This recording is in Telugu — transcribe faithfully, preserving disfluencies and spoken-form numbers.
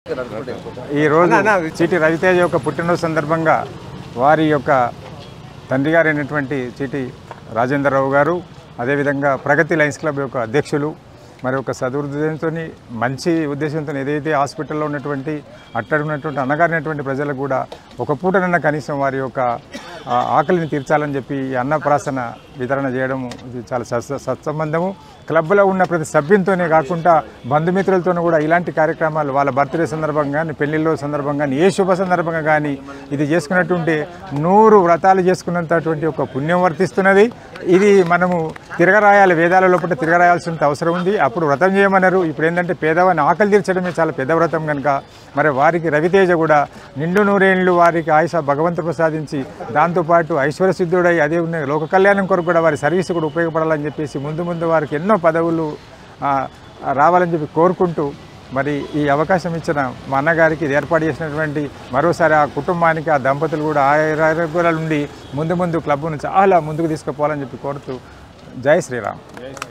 ఈరోజు చీటి రవితేజ యొక్క పుట్టినరోజు సందర్భంగా వారి యొక్క తండ్రి గారు అయినటువంటి చీటి రాజేంద్రరావు గారు, అదేవిధంగా ప్రగతి లయన్స్ క్లబ్ యొక్క అధ్యక్షులు, మరి ఒక సదుద్దేశంతో మంచి ఉద్దేశంతో ఏదైతే హాస్పిటల్లో ఉన్నటువంటి అట్టడున్నటువంటి అన్నగారినటువంటి ప్రజలకు కూడా ఒక పూటనన్నా కనీసం వారి యొక్క ఆకలిని తీర్చాలని చెప్పి ఈ అన్నప్రాసన వితరణ చేయడం ఇది చాలా సత్సంబంధము. క్లబ్లో ఉన్న ప్రతి సభ్యునితోనే కాకుండా బంధుమిత్రులతోనూ కూడా ఇలాంటి కార్యక్రమాలు వాళ్ళ బర్త్డే సందర్భంగా కానీ, పెళ్లిళ్ళ సందర్భంగా కానీ, ఏ శుభ సందర్భంగా కానీ ఇది చేసుకున్నట్టుంటే నూరు వ్రతాలు చేసుకున్నంతటువంటి ఒక పుణ్యం వర్తిస్తున్నది. ఇది మనము తిరగరాయాలి, వేదాల లోపల తిరగరాయాల్సిన అవసరం ఉంది. అప్పుడు వ్రతం చేయమన్నారు. ఇప్పుడు ఏంటంటే పేదవాని ఆకలి తీర్చడమే చాలా పెద్ద వ్రతం కనుక మరి వారికి రవితేజ కూడా నిండు నూరేళ్ళు వారికి ఆయుష భగవంతుడు ప్రసాదించి దాంతోపాటు ఐశ్వర్య సిద్ధుడై అదే ఉన్న లోక కళ్యాణం కొరకు కూడా వారి సర్వీస్ కూడా ఉపయోగపడాలని చెప్పేసి ముందు ముందు వారికి ఎన్నో పదవులు రావాలని చెప్పి కోరుకుంటూ మరి ఈ అవకాశం ఇచ్చిన మా అన్నగారికి ఇది ఏర్పాటు చేసినటువంటి మరోసారి ఆ కుటుంబానికి, ఆ దంపతులు కూడా ఆరోగ్యాల నుండి ముందు ముందు క్లబ్ను చాలా ముందుకు తీసుకుపోవాలని చెప్పి కోరుతూ జై శ్రీరామ్.